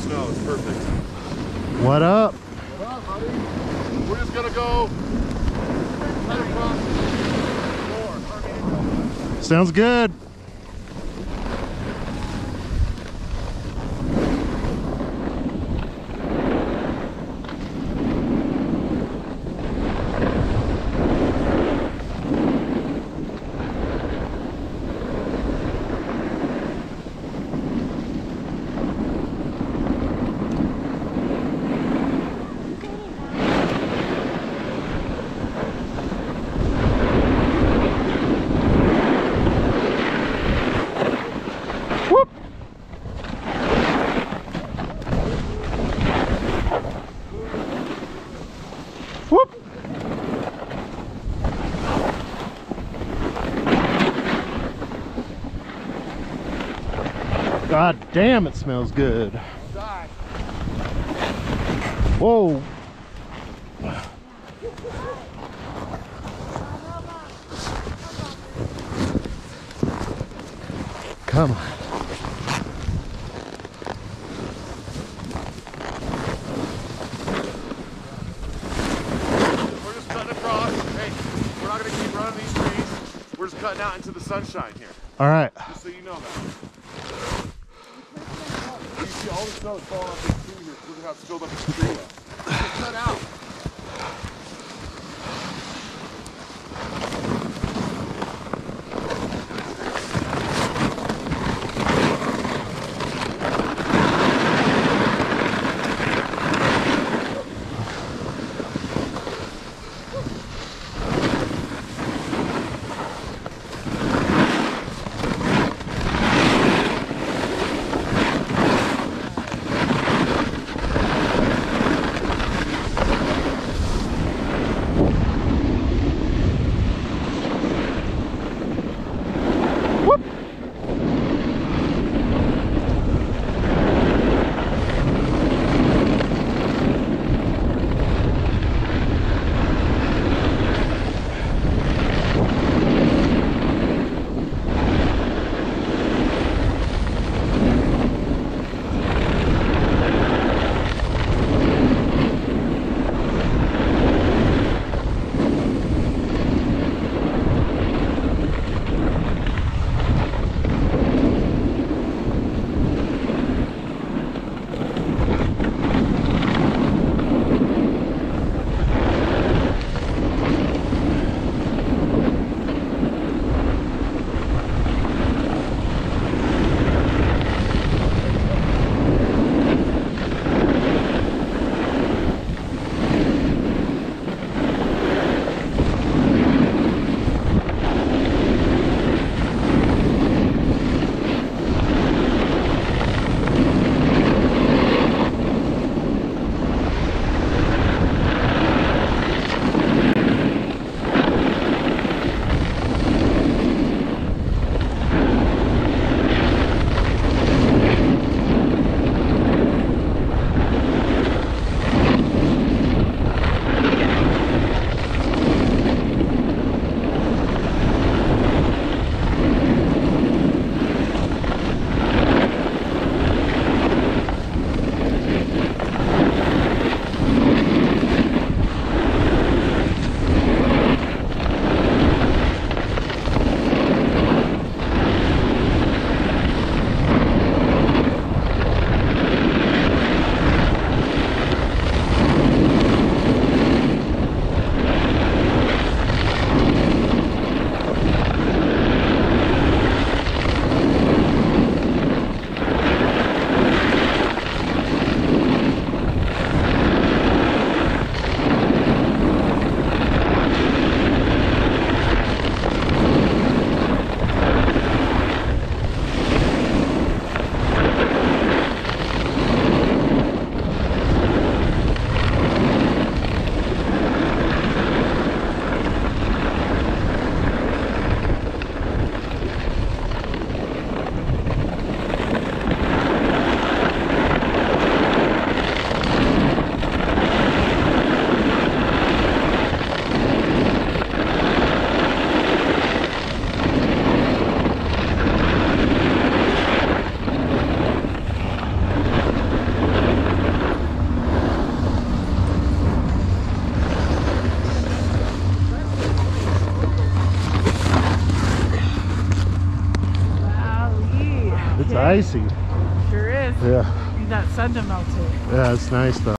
snow. It's perfect. What up? What up, buddy? We're just gonna go right across the floor. Sounds good. God damn, it smells good. Whoa. Come on. We're just cutting across. Hey, we're not gonna keep running these trees. We're just cutting out into the sunshine here. All right. Just so you know that. You see all the snow is falling off this tree here. We're gonna have to build up this tree now. Just cut out. It's icy. Sure is. Yeah. Need that sun to melt it. Yeah, it's nice though.